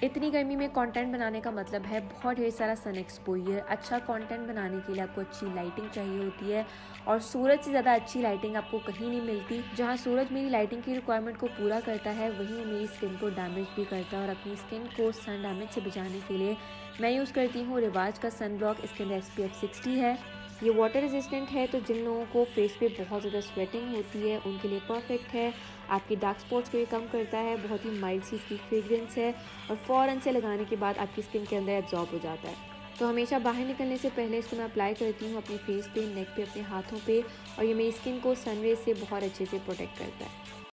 इतनी गर्मी में कंटेंट बनाने का मतलब है बहुत ढेर सारा सन एक्सपोजर। अच्छा कंटेंट बनाने के लिए आपको अच्छी लाइटिंग चाहिए होती है और सूरज से ज़्यादा अच्छी लाइटिंग आपको कहीं नहीं मिलती। जहाँ सूरज मेरी लाइटिंग की रिक्वायरमेंट को पूरा करता है वहीं वो मेरी स्किन को डैमेज भी करता है। और अपनी स्किन को सन डैमेज से बचाने के लिए मैं यूज़ करती हूँ रिवाज का सन ब्लॉक। इसके अंदर SPF 60 है। ये वाटर रेजिस्टेंट है, तो जिन लोगों को फेस पे बहुत ज़्यादा स्वेटिंग होती है उनके लिए परफेक्ट है। आपकी डार्क स्पॉट्स को ये कम करता है। बहुत ही माइल्ड सी इसकी फ्रेग्रेंस है और फ़ौरन से लगाने के बाद आपकी स्किन के अंदर एब्जॉर्ब हो जाता है। तो हमेशा बाहर निकलने से पहले इसको मैं अप्लाई करती हूँ अपने फेस पे, नेक पे, अपने हाथों पे, और ये मेरी स्किन को सनरेज से बहुत अच्छे से प्रोटेक्ट करता है।